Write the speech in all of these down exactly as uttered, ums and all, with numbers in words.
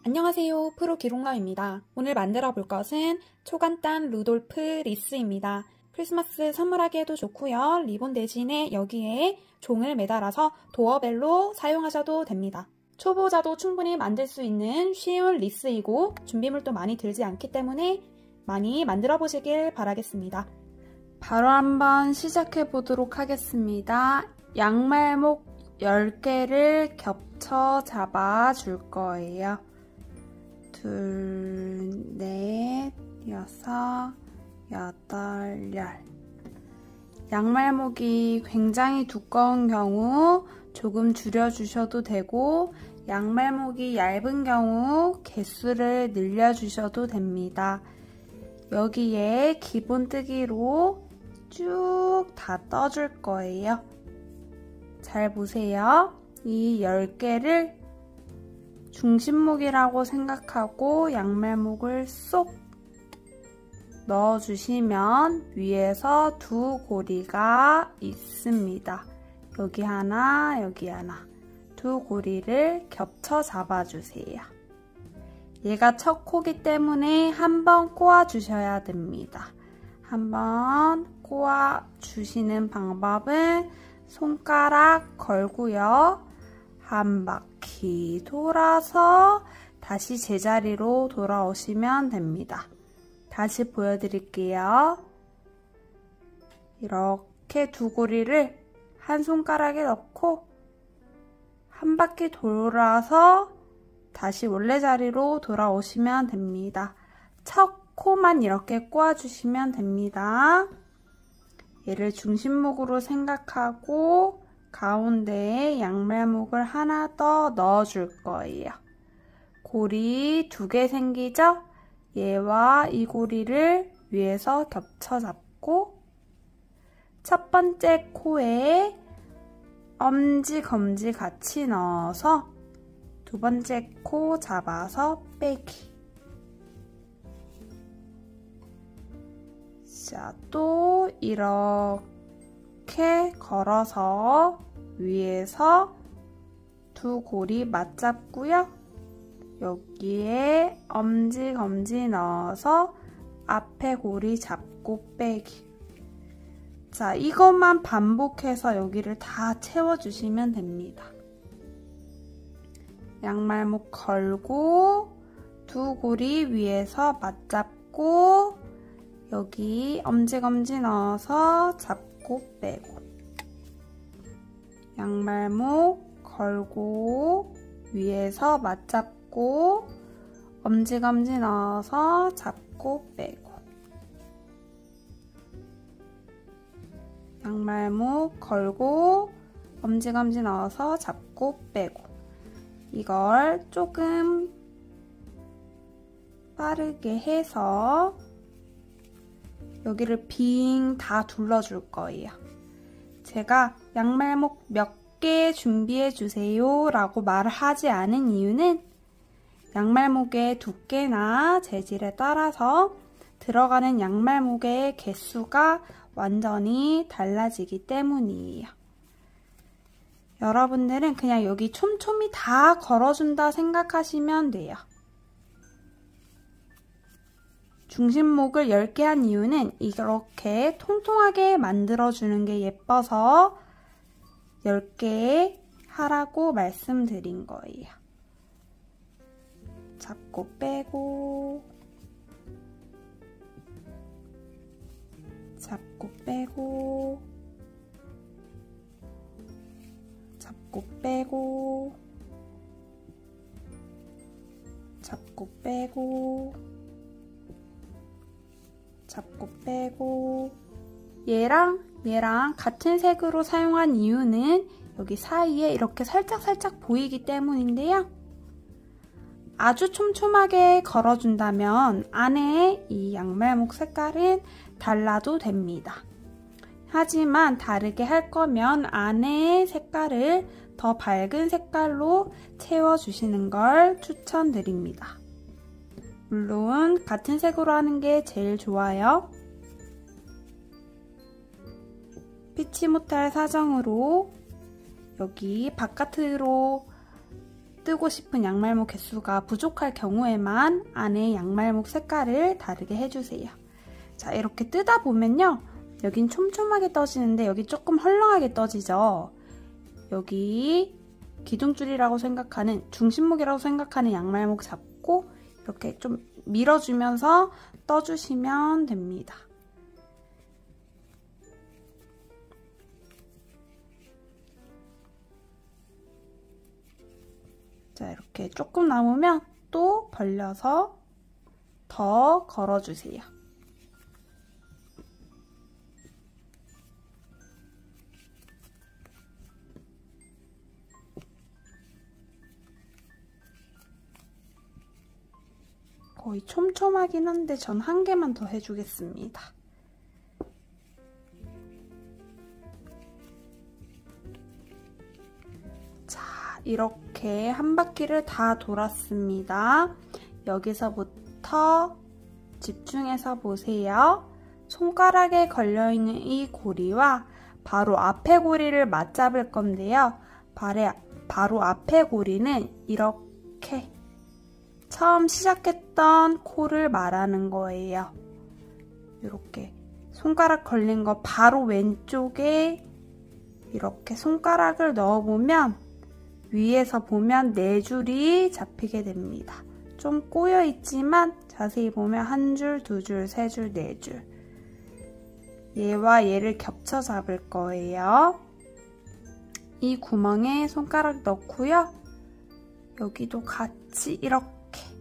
안녕하세요, 프로 기록러입니다. 오늘 만들어 볼 것은 초간단 루돌프 리스입니다. 크리스마스 선물하기에도 좋고요. 리본 대신에 여기에 종을 매달아서 도어벨로 사용하셔도 됩니다. 초보자도 충분히 만들 수 있는 쉬운 리스이고 준비물도 많이 들지 않기 때문에 많이 만들어 보시길 바라겠습니다. 바로 한번 시작해 보도록 하겠습니다. 양말목 열 개를 겹쳐 잡아 줄 거예요. 둘, 넷, 여섯, 여덟, 열. 양말목이 굉장히 두꺼운 경우 조금 줄여주셔도 되고, 양말목이 얇은 경우 개수를 늘려주셔도 됩니다. 여기에 기본 뜨기로 쭉 다 떠줄 거예요. 잘 보세요. 이 열 개를 중심목이라고 생각하고 양말목을 쏙 넣어주시면 위에서 두 고리가 있습니다. 여기 하나, 여기 하나. 두 고리를 겹쳐 잡아주세요. 얘가 첫 코기 때문에 한번 꼬아주셔야 됩니다. 한번 꼬아주시는 방법은 손가락 걸고요. 한 바퀴 돌아서 다시 제자리로 돌아오시면 됩니다. 다시 보여드릴게요. 이렇게 두 고리를 한 손가락에 넣고 한 바퀴 돌아서 다시 원래 자리로 돌아오시면 됩니다. 첫 코만 이렇게 꼬아주시면 됩니다. 얘를 중심목으로 생각하고 가운데에 양말목을 하나 더 넣어줄 거예요. 고리 두 개 생기죠? 얘와 이 고리를 위에서 겹쳐 잡고 첫 번째 코에 엄지, 검지 같이 넣어서 두 번째 코 잡아서 빼기. 자, 또 이렇게 걸어서 위에서 두 고리 맞잡고요. 여기에 엄지, 검지 넣어서 앞에 고리 잡고 빼기. 자, 이것만 반복해서 여기를 다 채워주시면 됩니다. 양말목 걸고 두 고리 위에서 맞잡고 여기 엄지검지 넣어서 잡고 빼고 양말목 걸고 위에서 맞잡고 엄지검지 넣어서 잡고 빼고 양말목 걸고 엄지검지 넣어서 잡고 빼고 이걸 조금 빠르게 해서 여기를 빙 다 둘러줄 거예요. 제가 양말목 몇 개 준비해 주세요 라고 말을 하지 않은 이유는 양말목의 두께나 재질에 따라서 들어가는 양말목의 개수가 완전히 달라지기 때문이에요. 여러분들은 그냥 여기 촘촘히 다 걸어준다 생각하시면 돼요. 중심목을 열 개 한 이유는 이렇게 통통하게 만들어주는 게 예뻐서 열 개 하라고 말씀드린 거예요. 잡고 빼고 잡고 빼고 잡고 빼고 잡고 빼고 잡고 빼고 얘랑 얘랑 같은 색으로 사용한 이유는 여기 사이에 이렇게 살짝살짝 보이기 때문인데요. 아주 촘촘하게 걸어준다면 안에 이 양말목 색깔은 달라도 됩니다. 하지만 다르게 할 거면 안에 색깔을 더 밝은 색깔로 채워주시는 걸 추천드립니다. 물론 같은 색으로 하는 게 제일 좋아요. 피치 못할 사정으로 여기 바깥으로 뜨고 싶은 양말목 개수가 부족할 경우에만 안에 양말목 색깔을 다르게 해주세요. 자, 이렇게 뜨다 보면요. 여긴 촘촘하게 떠지는데 여기 조금 헐렁하게 떠지죠. 여기 기둥줄이라고 생각하는, 중심목이라고 생각하는 양말목 잡고 이렇게 좀 밀어주면서 떠주시면 됩니다. 자, 이렇게 조금 남으면 또 벌려서 더 걸어주세요. 거의 촘촘하긴 한데 전 한 개만 더 해주겠습니다. 자, 이렇게 한 바퀴를 다 돌았습니다. 여기서부터 집중해서 보세요. 손가락에 걸려있는 이 고리와 바로 앞에 고리를 맞잡을 건데요. 바로 앞에 고리는 이렇게 처음 시작했던 코를 말하는 거예요. 이렇게 손가락 걸린 거 바로 왼쪽에 이렇게 손가락을 넣어보면 위에서 보면 네 줄이 잡히게 됩니다. 좀 꼬여 있지만 자세히 보면 한 줄, 두 줄, 세 줄, 네 줄. 얘와 얘를 겹쳐 잡을 거예요. 이 구멍에 손가락 넣고요. 여기도 같이 이렇게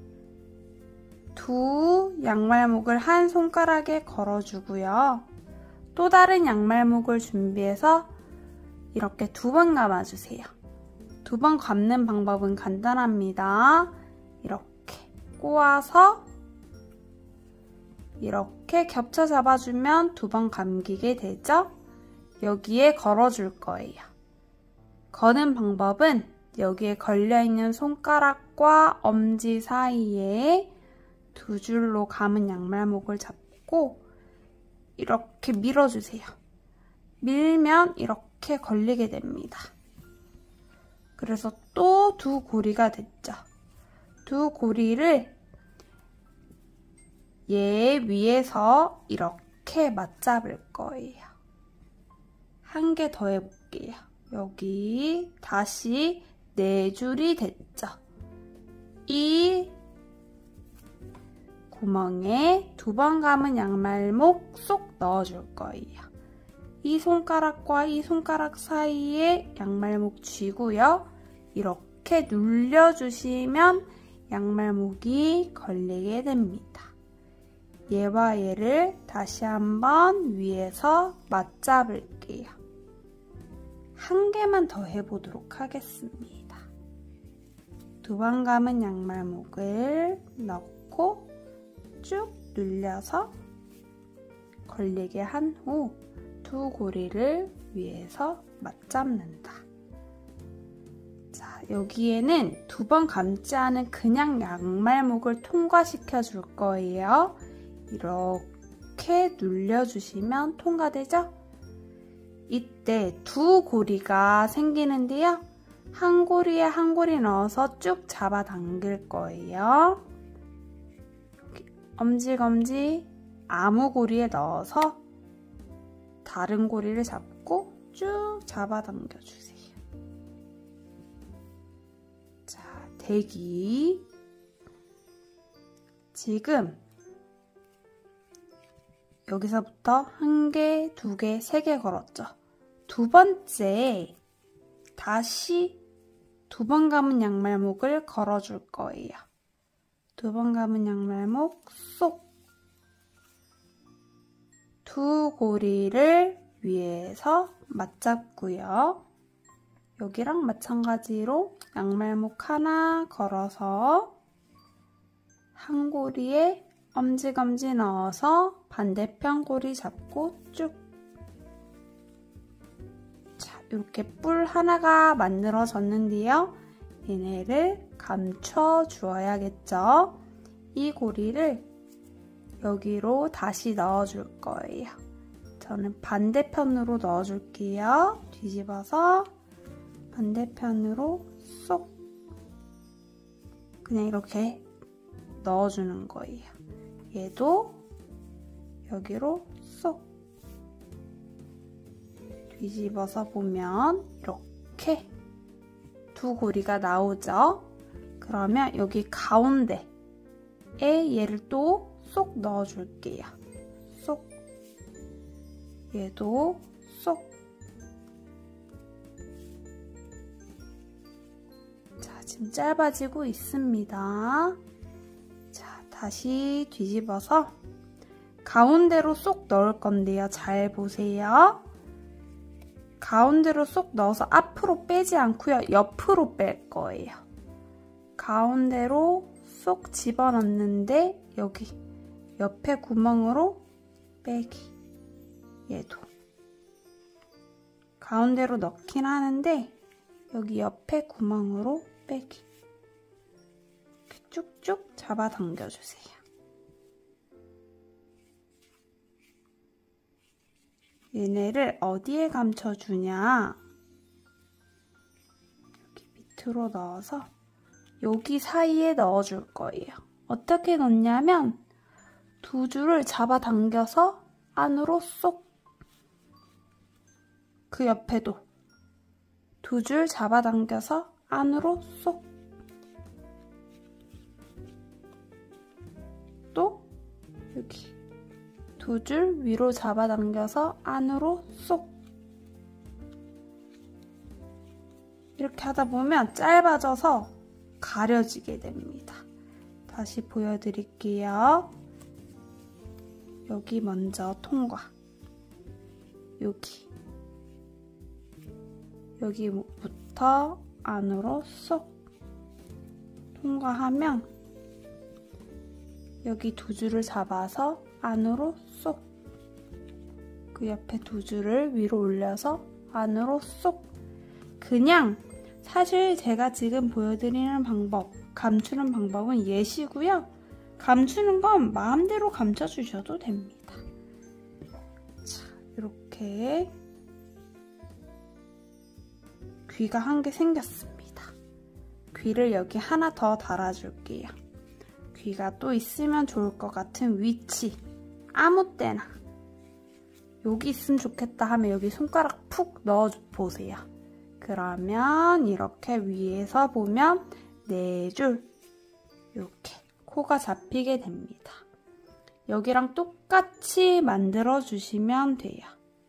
두 양말목을 한 손가락에 걸어주고요. 또 다른 양말목을 준비해서 이렇게 두 번 감아주세요. 두 번 감는 방법은 간단합니다. 이렇게 꼬아서 이렇게 겹쳐 잡아주면 두 번 감기게 되죠? 여기에 걸어줄 거예요. 거는 방법은 여기에 걸려있는 손가락과 엄지 사이에 두 줄로 감은 양말목을 잡고 이렇게 밀어주세요. 밀면 이렇게 걸리게 됩니다. 그래서 또 두 고리가 됐죠. 두 고리를 얘 위에서 이렇게 맞잡을 거예요. 한 개 더 해볼게요. 여기 다시 네 줄이 됐죠. 이 구멍에 두 번 감은 양말목 쏙 넣어줄 거예요. 이 손가락과 이 손가락 사이에 양말목 쥐고요. 이렇게 눌려주시면 양말목이 걸리게 됩니다. 얘와 얘를 다시 한번 위에서 맞잡을게요. 한 개만 더 해보도록 하겠습니다. 두 번 감은 양말목을 넣고 쭉 눌려서 걸리게 한 후 두 고리를 위에서 맞잡는다. 자, 여기에는 두 번 감지 않은 그냥 양말목을 통과시켜 줄 거예요. 이렇게 눌려주시면 통과되죠? 이때 두 고리가 생기는데요. 한 고리에 한 고리 넣어서 쭉 잡아 당길 거예요. 엄지검지 아무 고리에 넣어서 다른 고리를 잡고 쭉 잡아당겨 주세요. 자, 대기. 지금 여기서부터 한 개, 두 개, 세 개 걸었죠. 두 번째 다시 두 번 감은 양말목을 걸어줄 거예요. 두 번 감은 양말목 쏙 두 고리를 위에서 맞잡고요. 여기랑 마찬가지로 양말목 하나 걸어서 한 고리에 엄지검지 넣어서 반대편 고리 잡고 쭉. 자, 이렇게 뿔 하나가 만들어졌는데요. 얘네를 감춰 주어야겠죠. 이 고리를 여기로 다시 넣어줄 거예요. 저는 반대편으로 넣어줄게요. 뒤집어서 반대편으로 쏙 그냥 이렇게 넣어주는 거예요. 얘도 여기로 쏙 뒤집어서 보면 이렇게 두 고리가 나오죠? 그러면 여기 가운데에 얘를 또 쏙 넣어줄게요. 쏙. 얘도 쏙. 자, 지금 짧아지고 있습니다. 자, 다시 뒤집어서 가운데로 쏙 넣을 건데요. 잘 보세요. 가운데로 쏙 넣어서 앞으로 빼지 않고요. 옆으로 뺄 거예요. 가운데로 쏙 집어넣는데 여기 옆에 구멍으로 빼기. 얘도 가운데로 넣긴 하는데 여기 옆에 구멍으로 빼기. 이렇게 쭉쭉 잡아당겨주세요. 얘네를 어디에 감춰주냐? 여기 밑으로 넣어서 여기 사이에 넣어줄 거예요. 어떻게 넣냐면 두 줄을 잡아당겨서 안으로 쏙, 그 옆에도 두 줄 잡아당겨서 안으로 쏙, 또 여기 두 줄 위로 잡아당겨서 안으로 쏙. 이렇게 하다 보면 짧아져서 가려지게 됩니다. 다시 보여드릴게요. 여기 먼저 통과. 여기. 여기부터 안으로 쏙 통과하면 여기 두 줄을 잡아서 안으로 쏙. 그 옆에 두 줄을 위로 올려서 안으로 쏙. 그냥 사실 제가 지금 보여드리는 방법, 감추는 방법은 예시고요. 감추는 건 마음대로 감춰주셔도 됩니다. 자, 이렇게 귀가 한 개 생겼습니다. 귀를 여기 하나 더 달아줄게요. 귀가 또 있으면 좋을 것 같은 위치, 아무 때나 여기 있으면 좋겠다 하면 여기 손가락 푹 넣어보세요. 그러면 이렇게 위에서 보면 네 줄 이렇게 코가 잡히게 됩니다. 여기랑 똑같이 만들어주시면 돼요.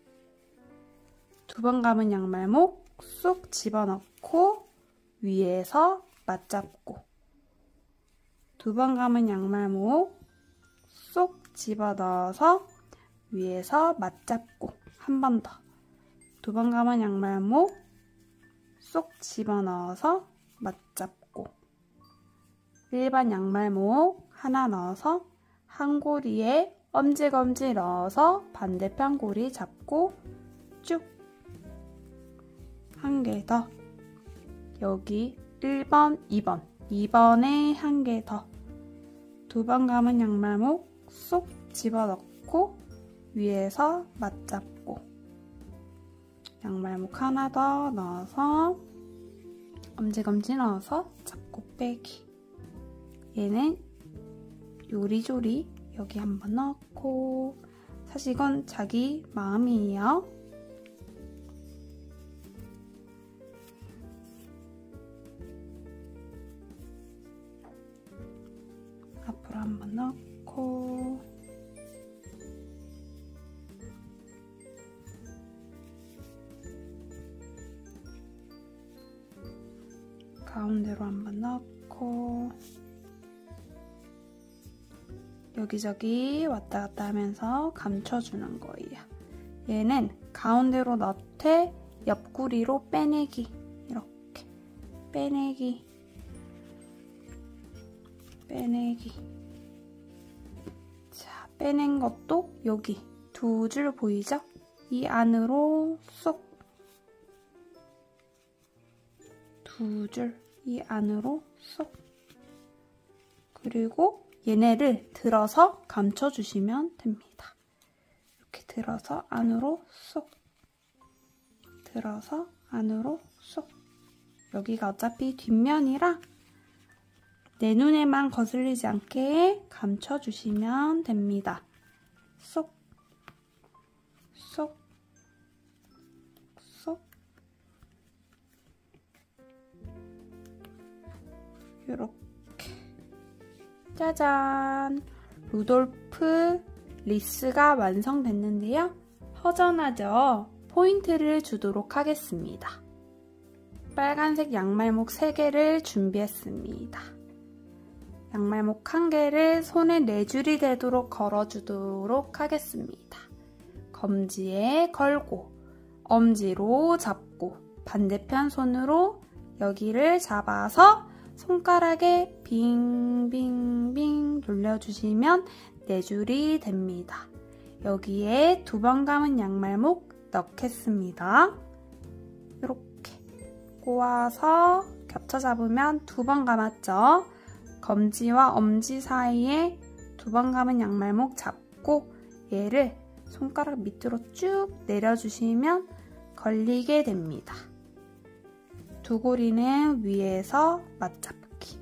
두 번 감은 양말목 쏙 집어넣고 위에서 맞잡고, 두 번 감은 양말목 쏙 집어넣어서 위에서 맞잡고, 한 번 더. 두 번 감은 양말목 쏙 집어넣어서 맞잡고, 일반 양말목 하나 넣어서 한 고리에 엄지검지 넣어서 반대편 고리 잡고 쭉. 한 개 더. 여기 일 번, 이 번. 이 번에 한 개 더. 두 번 감은 양말목 쏙 집어넣고 위에서 맞잡고, 양말목 하나 더 넣어서 엄지검지 넣어서 잡고 빼기. 얘는 요리조리 여기 한번 넣고, 사실 이건 자기 마음이에요. 앞으로 한번 넣고, 가운데로 한번 넣고, 여기저기 왔다 갔다 하면서 감춰주는 거예요. 얘는 가운데로 넣되 옆구리로 빼내기. 이렇게 빼내기, 빼내기. 자, 빼낸 것도 여기 두 줄 보이죠? 이 안으로 쏙, 두 줄 이 안으로 쏙. 그리고 얘네를 들어서 감춰주시면 됩니다. 이렇게 들어서 안으로 쏙, 들어서 안으로 쏙. 여기가 어차피 뒷면이라 내 눈에만 거슬리지 않게 감춰주시면 됩니다. 쏙, 쏙, 쏙. 요렇게. 짜잔! 루돌프 리스가 완성됐는데요. 허전하죠? 포인트를 주도록 하겠습니다. 빨간색 양말목 세 개를 준비했습니다. 양말목 한 개를 손에 네 줄이 되도록 걸어주도록 하겠습니다. 검지에 걸고 엄지로 잡고 반대편 손으로 여기를 잡아서 손가락에 빙빙빙 돌려주시면 네 줄이 됩니다. 여기에 두 번 감은 양말목 넣겠습니다. 이렇게 꼬아서 겹쳐 잡으면 두 번 감았죠? 검지와 엄지 사이에 두 번 감은 양말목 잡고 얘를 손가락 밑으로 쭉 내려주시면 걸리게 됩니다. 두 고리는 위에서 맞잡기.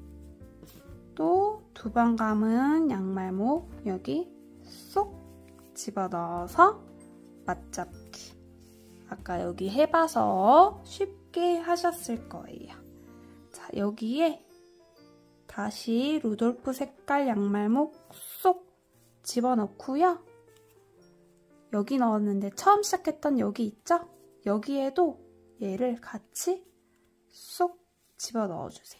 또 두 번 감은 양말목 여기 쏙 집어넣어서 맞잡기. 아까 여기 해봐서 쉽게 하셨을 거예요. 자, 여기에 다시 루돌프 색깔 양말목 쏙 집어넣고요. 여기 넣었는데 처음 시작했던 여기 있죠? 여기에도 얘를 같이 쏙 집어넣어주세요.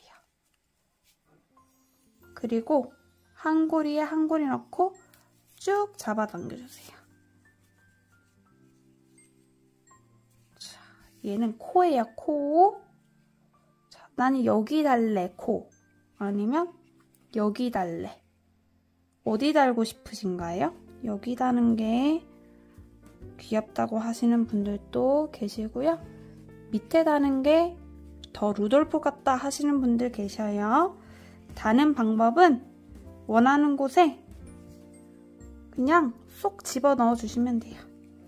그리고 한 고리에 한 고리 넣고 쭉 잡아당겨주세요. 자, 얘는 코예요, 코. 자, 나는 여기 달래, 코. 아니면 여기 달래. 어디 달고 싶으신가요? 여기 다는 게 귀엽다고 하시는 분들도 계시고요. 밑에 다는 게 더 루돌프 같다 하시는 분들 계셔요. 다는 방법은 원하는 곳에 그냥 쏙 집어넣어 주시면 돼요.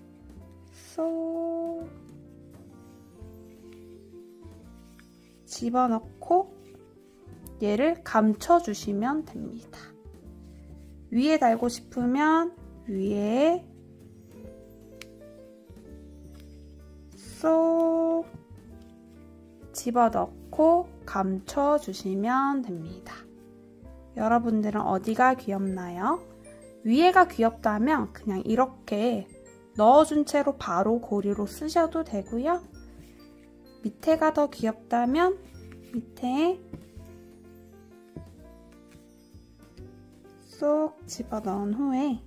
쏙 집어넣고 얘를 감춰주시면 됩니다. 위에 달고 싶으면 위에 쏙 집어넣고 감춰주시면 됩니다. 여러분들은 어디가 귀엽나요? 위에가 귀엽다면 그냥 이렇게 넣어준 채로 바로 고리로 쓰셔도 되고요. 밑에가 더 귀엽다면 밑에 쏙 집어넣은 후에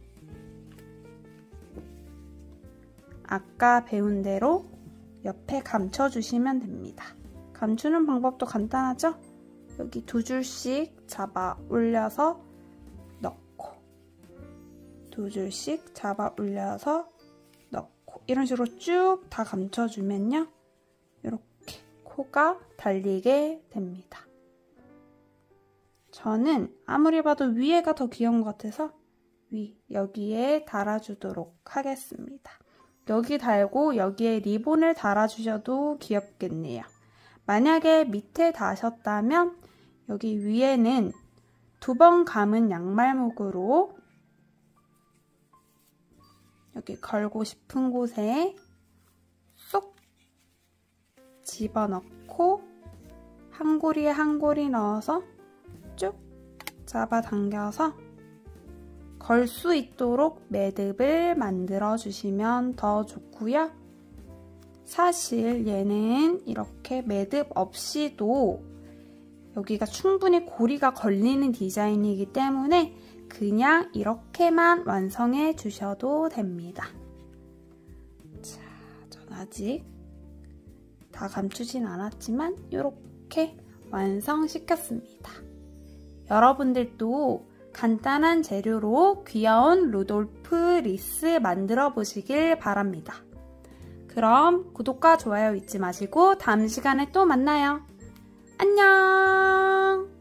아까 배운 대로 옆에 감춰주시면 됩니다. 감추는 방법도 간단하죠? 여기 두 줄씩 잡아 올려서 넣고 두 줄씩 잡아 올려서 넣고 이런 식으로 쭉 다 감춰주면요. 이렇게 코가 달리게 됩니다. 저는 아무리 봐도 위에가 더 귀여운 것 같아서 위, 여기에 달아주도록 하겠습니다. 여기 달고 여기에 리본을 달아주셔도 귀엽겠네요. 만약에 밑에 다셨다면 여기 위에는 두 번 감은 양말목으로 여기 걸고 싶은 곳에 쏙 집어넣고 한 고리에 한 고리 넣어서 쭉 잡아당겨서 걸 수 있도록 매듭을 만들어 주시면 더 좋고요. 사실 얘는 이렇게 매듭 없이도 여기가 충분히 고리가 걸리는 디자인이기 때문에 그냥 이렇게만 완성해 주셔도 됩니다. 자, 전 아직 다 감추진 않았지만 이렇게 완성시켰습니다. 여러분들도 간단한 재료로 귀여운 루돌프 리스 만들어 보시길 바랍니다. 그럼 구독과 좋아요 잊지 마시고 다음 시간에 또 만나요. 안녕!